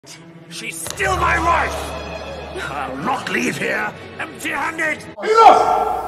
She's still my wife! I'll not leave here empty-handed! Enough!